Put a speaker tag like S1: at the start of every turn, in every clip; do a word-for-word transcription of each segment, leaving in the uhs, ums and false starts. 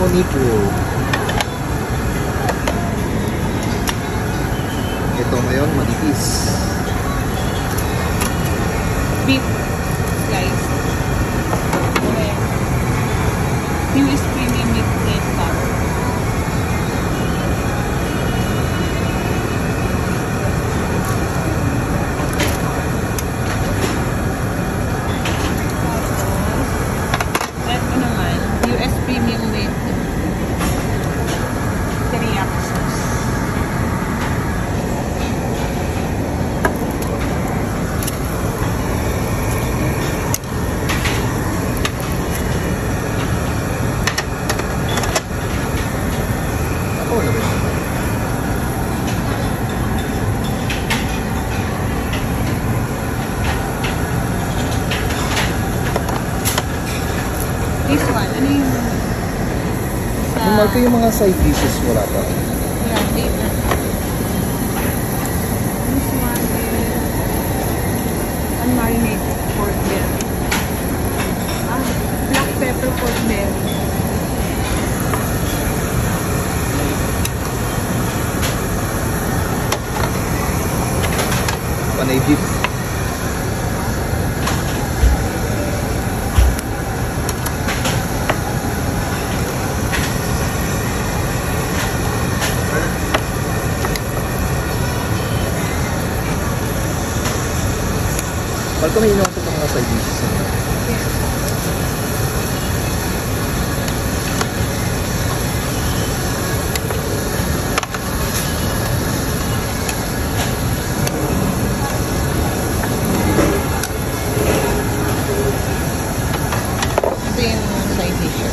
S1: Nipu. Ito ngayon, manipis.
S2: Beef slice. Okay. U S Premium Meat Plate Cup. Ito naman, U S Premium Meat Teriyaki sauce.
S1: Ako na ba?
S2: This one, ano yung sa...
S1: Yung Marco, yung mga side dishes wala pa.
S2: Yeah, later. This one is unmarinated pork belly. Ah, black pepper pork belly.
S1: Panay beef. Marco, may inuwan ito mga side dishes.
S2: Ito yung side dishes.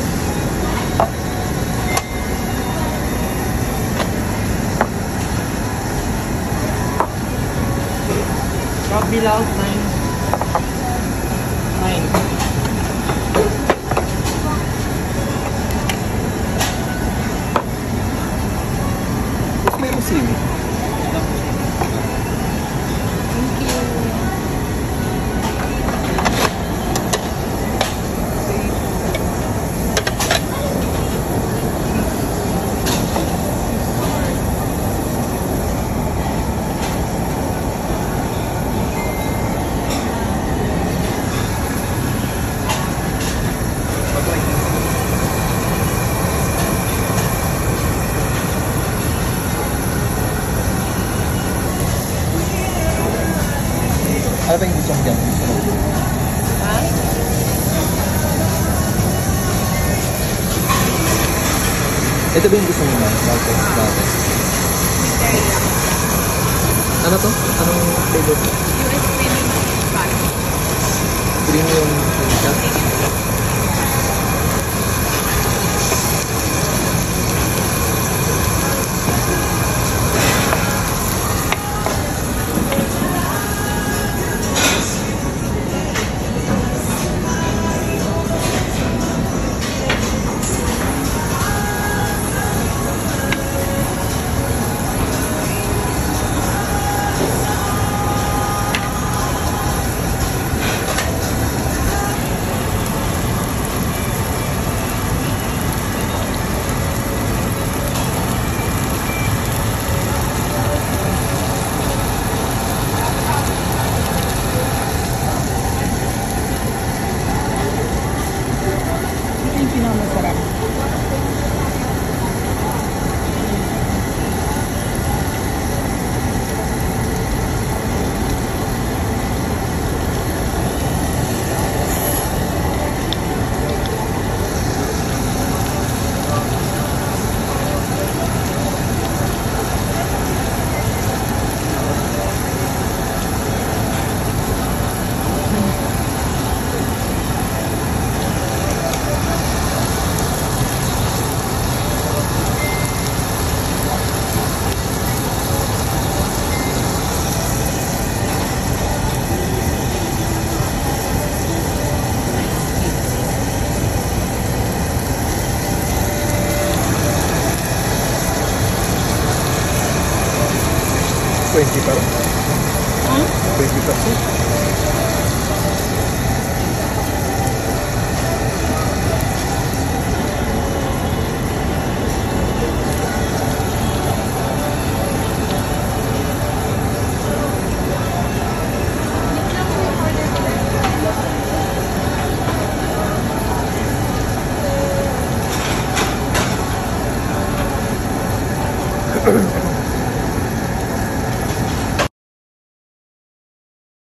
S2: Rob Bilal, nine. Nine.
S1: Tapos may musimi.
S2: Thank you.
S1: Ano ba yung gusto mo dyan?
S2: Ha?
S1: Ito ba yung gusto mo na? Marco? Bakit?
S2: Teriyaki.
S1: Ano to? Anong flavor?
S2: U S Premium Meat Pie.
S1: Premium ano siya?
S2: Ito yung pinakamasarap.
S1: twenty pa rin.
S2: Hmm?
S1: twenty percent.